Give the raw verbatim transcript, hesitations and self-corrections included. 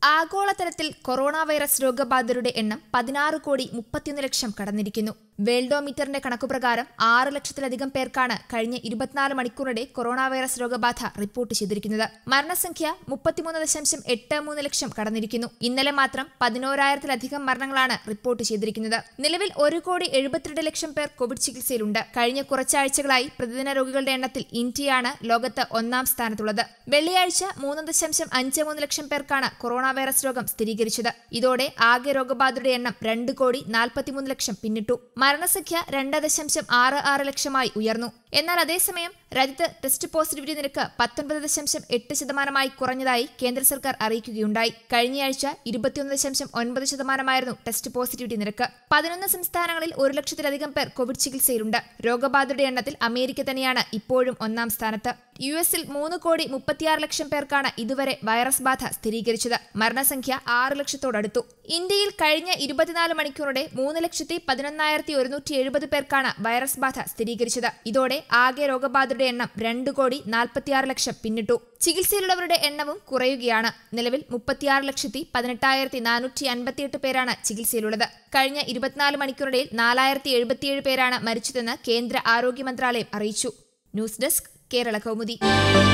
ആഗോളതലത്തിൽ corona virus രോഗബാധിതരുടെ എണ്ണം പതിനാറ് കോടി മുപ്പത്തിയൊന്ന് ലക്ഷം കടന്നിരിക്കുന്നു. വേൾഡോമീറ്ററിന്റെ കണക്കുപ്രകാരം ആറ് ലക്ഷത്തിലധികം പേർക്കാണ് കഴിഞ്ഞ ഇരുപത്തിനാല് മണിക്കൂറിടെ കൊറോണ വൈറസ് രോഗബാധ റിപ്പോർട്ട് ചെയ്തിരിക്കുന്നത്. മരണസംഖ്യ മുപ്പത്തിമൂന്ന് ദശാംശം എട്ട് മൂന്ന് ലക്ഷം കടന്നിരിക്കുന്നു. ഇന്നലെ മാത്രം പതിനോരായിരത്തിലധികം മരണങ്ങളാണ് റിപ്പോർട്ട് ചെയ്തിരിക്കുന്നത്. നിലവിൽ ഒരു കോടി എഴുപത്തിരണ്ട് ലക്ഷം പേർ കോവിഡ് ചികിത്സയിലുണ്ട്. കഴിഞ്ഞ കുറച്ചാഴ്ചകളായി പ്രതിദിന രോഗികളുടെ എണ്ണത്തിൽ ഇന്ത്യയാണ് ലോകത്ത് ഒന്നാം സ്ഥാനത്തുള്ളത്. വെള്ളിയാഴ്ച മൂന്ന് ദശാംശം അഞ്ച് മൂന്ന് ലക്ഷം പേർക്കാണ് കൊറോണ വൈറസ് രോഗം സ്ഥിരീകരിച്ചത്. ഇതോടെ ആകെ രോഗബാധിതരുടെ എണ്ണം രണ്ട് കോടി നാൽപ്പത്തിമൂന്ന് ലക്ഷം പിന്നിട്ടു. മരണസംഖ്യ രണ്ട് ദശാംശം ആറ് ആറ് ലക്ഷമായി ഉയർന്നു. എന്നാൽ അതേസമയം രാജ്യത്ത് ടെസ്റ്റ് പോസിറ്റിവിറ്റി നിരക്ക് പത്തൊൻപത് ദശാംശം എട്ട് ശതമാനമായി കുറഞ്ഞതായി കേന്ദ്ര സർക്കാർ അറിയിക്കുകയുണ്ടായി. കഴിഞ്ഞയാഴ്ച ഇരുപത്തിയൊന്ന് ദശാംശം ഒൻപത് ശതമാനമായിരുന്നു ടെസ്റ്റ് പോസിറ്റിവിറ്റി നിരക്ക്. പതിനൊന്ന് സംസ്ഥാനങ്ങളിൽ ഒരു ലക്ഷത്തിലധികം പേർ കോവിഡ് ചികിത്സയിലുണ്ട്. രോഗബാധിതരുടെ എണ്ണത്തിൽ അമേരിക്ക തന്നെയാണ് ഇപ്പോഴും ഒന്നാം സ്ഥാനത്ത്. യു എസിൽ മൂന്ന് കോടി മുപ്പത്തിയാറ് ലക്ഷം പേർക്കാണ് ഇതുവരെ വൈറസ് ബാധ സ്ഥിരീകരിച്ചത്. മരണസംഖ്യ ആറ് ലക്ഷത്തോടടുത്തു. ഇന്ത്യയിൽ കഴിഞ്ഞ ഇരുപത്തിനാല് മണിക്കൂറുടെ മൂന്ന് ലക്ഷത്തി പതിനൊന്നായിരത്തി ഒരുന്നൂറ്റി എഴുപത് പേർക്കാണ് വൈറസ് ബാധ സ്ഥിരീകരിച്ചത്. ഇതോടെ ആകെ രോഗബാധിതരുടെ എണ്ണം രണ്ട് കോടി നാൽപ്പത്തിയാറ് ലക്ഷം പിന്നിട്ടു. ചികിത്സയിലുള്ളവരുടെ എണ്ണവും കുറയുകയാണ്. നിലവിൽ മുപ്പത്തിയാറ് ലക്ഷത്തി പതിനെട്ടായിരത്തി നാനൂറ്റി അൻപത്തിയെട്ട് പേരാണ് ചികിത്സയിലുള്ളത്. കഴിഞ്ഞ ഇരുപത്തിനാല് മണിക്കൂറിടയിൽ നാലായിരത്തി എഴുപത്തിയേഴ് പേരാണ് മരിച്ചതെന്ന് കേന്ദ്ര ആരോഗ്യ മന്ത്രാലയം അറിയിച്ചു. News desk Kerala Kaumudi.